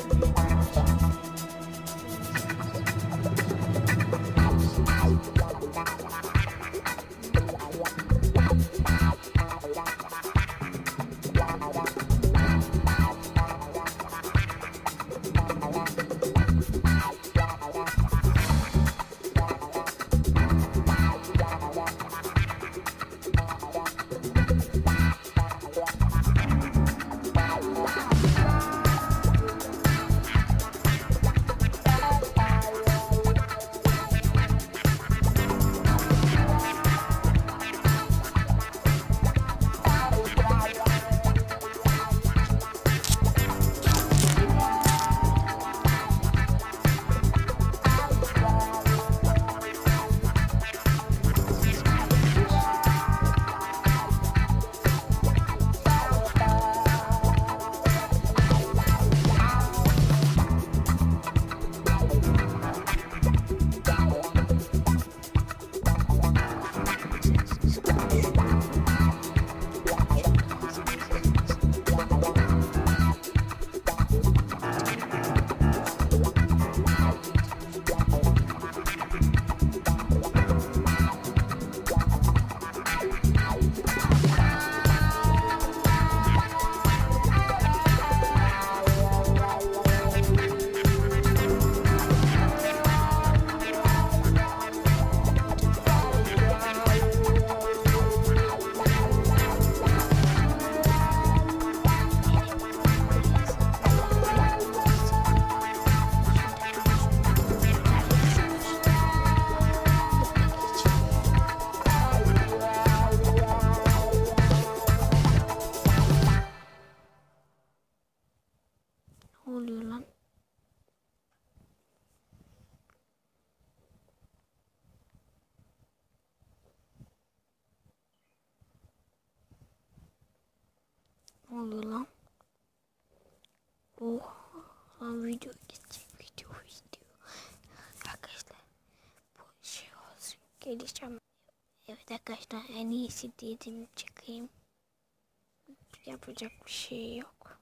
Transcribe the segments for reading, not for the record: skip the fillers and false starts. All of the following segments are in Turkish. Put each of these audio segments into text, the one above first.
oluyor lan? Ne oluyor lan? Oh, lan video gidecek, video. Arkadaşlar bu şey olsun, geleceğim. Evet arkadaşlar, en iyisi dedim, çekeyim. Yapacak bir şey yok.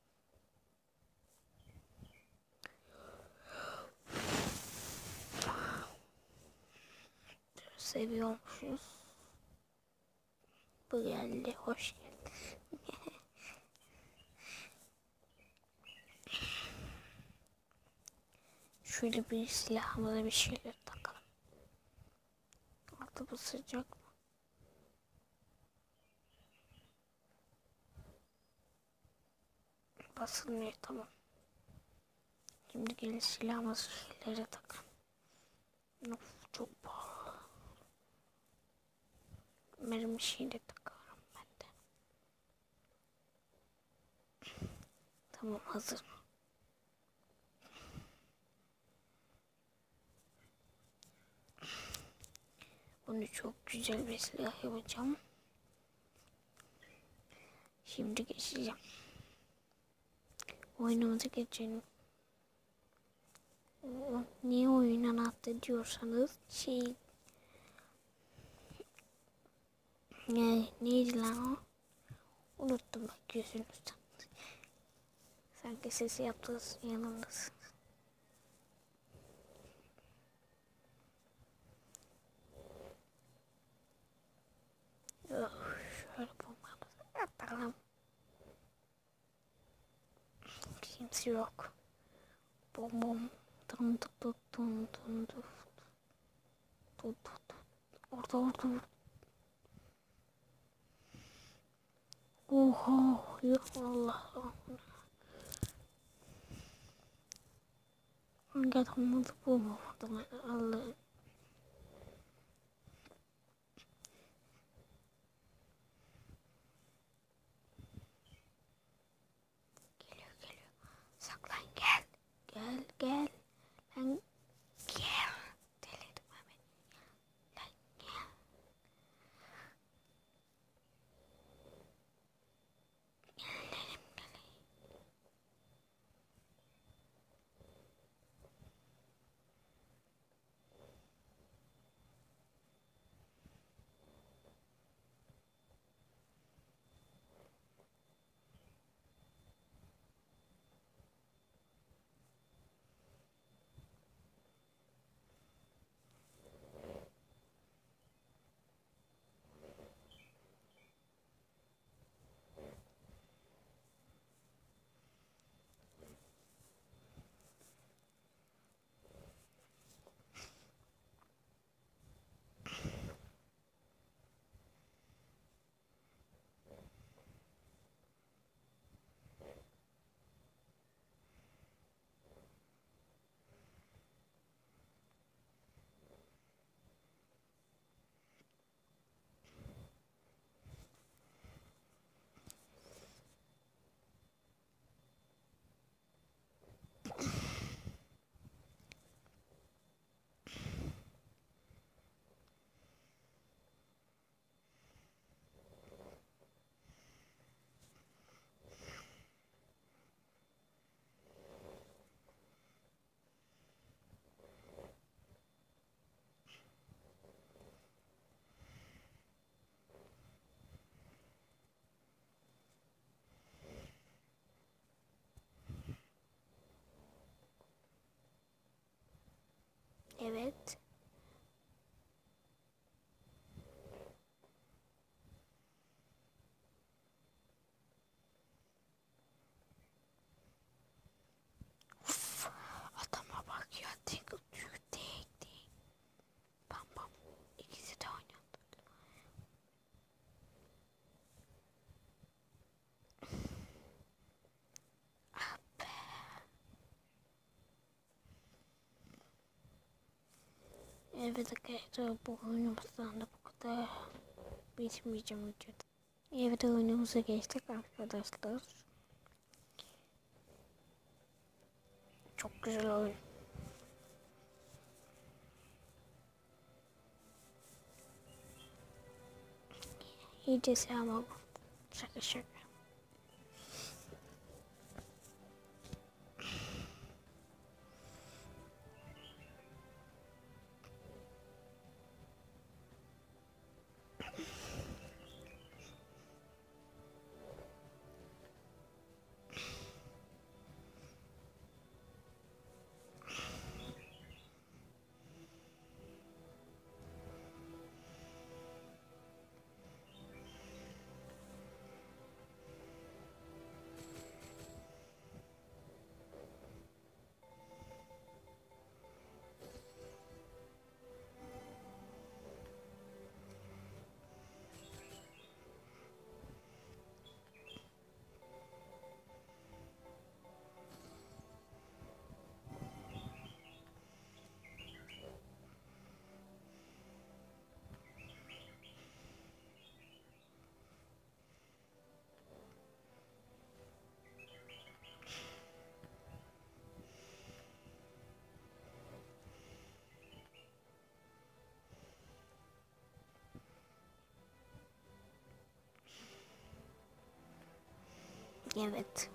Seviyormuşuz. Bu geldi, hoş geldin. Şöyle bir silahımıza bir şeyler takalım. Altı bu sıcak mı? Basılmıyor, tamam. Şimdi gelin silahımızı şeylere takalım. Of, çok pahalı. Mermi şeyle takarım ben de. Tamam, hazır. Bunu çok güzel bir silah yapacağım. Şimdi geçeceğim. Oyunumuza geçelim. Niye oyun anahtarı diyorsanız neydi lan o? Unuttum bak yüzünüzden. Sanki sesi yaptığınız yanındasın. Şöyle bulmamızı yapalım. Kimse yok. Bom bom. Dun dun dun dun dun dun. Orada. Oha ya Allah. Hangi adamı da bulmadım. Allah. Geliyor. Saklan, gel. Gel. Lan gel. Delirim Ahmet. Lan gel. Gelelim. Evet. Uf, adama bak ya. Tek atıyor. Tek. Bam bam. İkisi de oynadı. Ah be. Evet arkadaşlar, bu oyunumuzdan da bu kadar. Bitmeyeceğim videoda. Evet, oyunumuza geçtik arkadaşlar. Çok güzel oyun. İyicesi ama bu. Şaka şaka. Evet.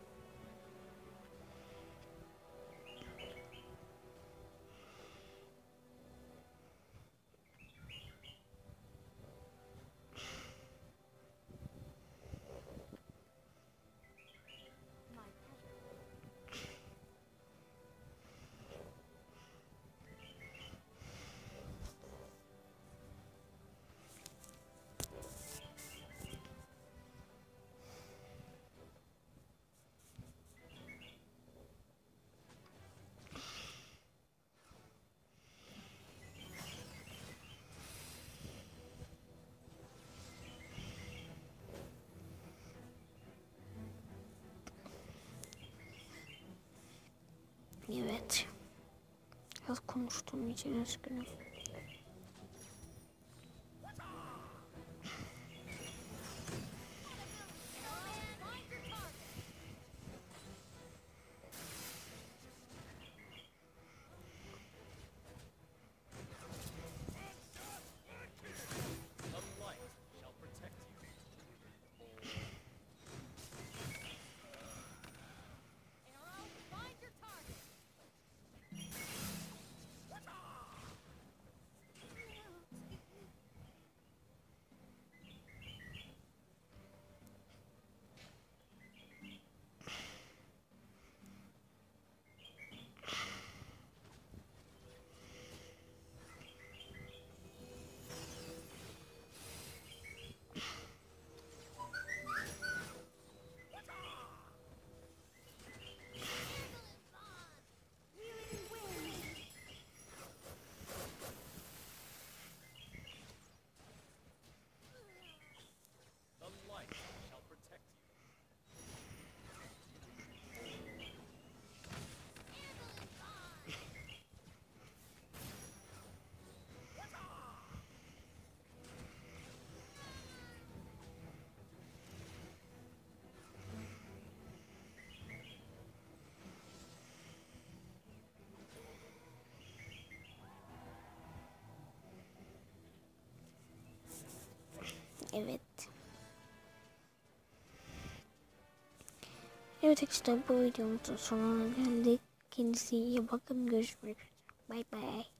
Evet. Az konuştuğum için üzgünüm. Evet. Evet işte bu videomuzun sonuna geldik. Kendinize iyi bakın. Görüşmek üzere. Bay bay.